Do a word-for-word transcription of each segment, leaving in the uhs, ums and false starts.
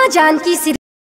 माँ जानकी सीरीज।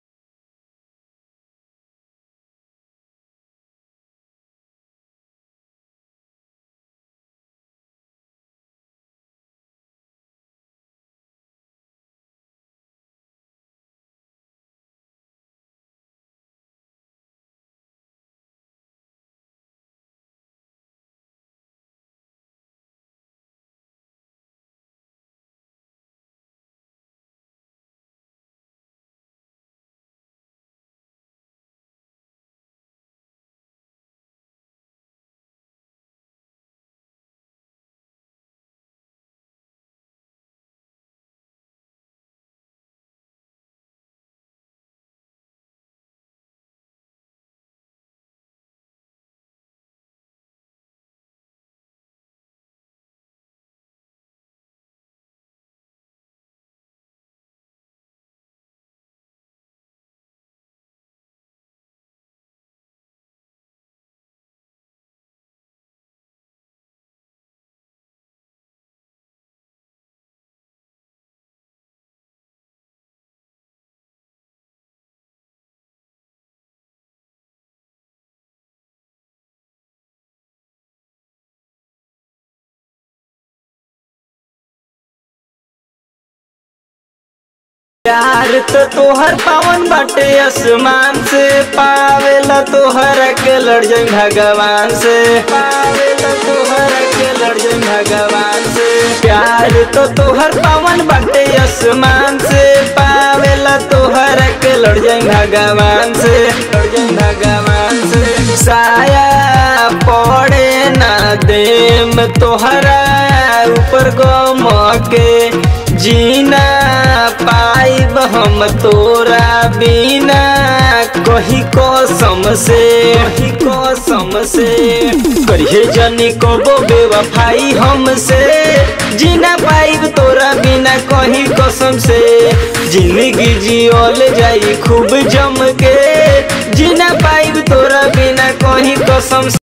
प्यार तो तोहर पावन बाटे आसमान से, पावेला तोहर के लड़ जाई भगवान से, पावेला तोहर के लड़ जाई भगवान से। प्यार तो तोहर पावन बाटे आसमान से, पावेला तोहर के लड़ जाई भगवान से, लड़ जाई भगवान से। साया पड़े ना देम तोहरा ऊपर गम के, जीना पाइब हम तोरा बिना कही कसम से, कही कसम से। करिए जनी कबो बेवफाई हमसे, जीना पाइब तोरा बिना कही कसम से। जिंदगी जियल जाई खूब जम के, जीना पाइब तोरा बिना कही कसम से।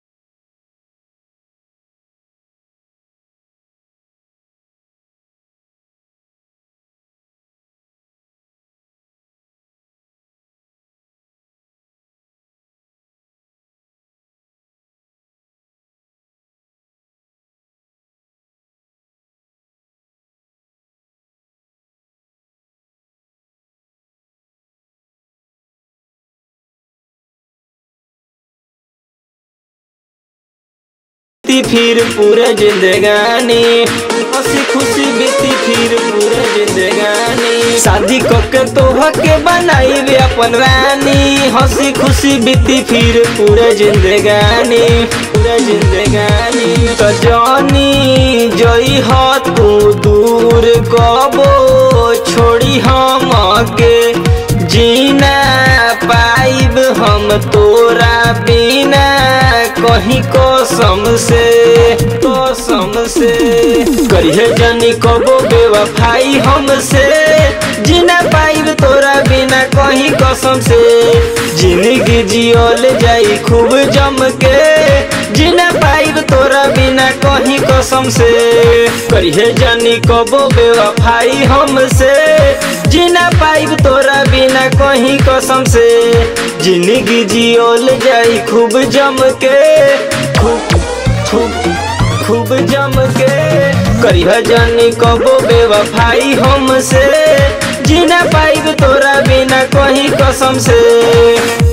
फिर पूरे जिंदगानी हंसी खुशी बीती, फिर पूरे जिंदगानी शादी करके तोह के बनाई वे अपन रानी। हंसी खुशी बीती फिर पूरे जिंदगानी, पूरे जिंदगानी। तो जानी जई हो तू दूर कबो छोड़ी हम के, जीना पाइब हम तोरा बिना कहीं कसम से, कसम से। करिए जनी कबो बेवफाई हमसे, जीना पाइब तोरा बिना कहीं कसम से। जिंदगी जियल जाई खूब जम के, जीना पाइब तोरा बिना कहीं कसम से। करिए जनी कबो बेवफाई हमसे, जीना पाइब तोरा बिना कहीं कसम से। जिंदगी जियल जाई खूब जम के, खूब खूब खूब जम के। करिह जानी कबो बेवफाई हमसे, जीना पाइब तोरा बिना कहीं कसम से।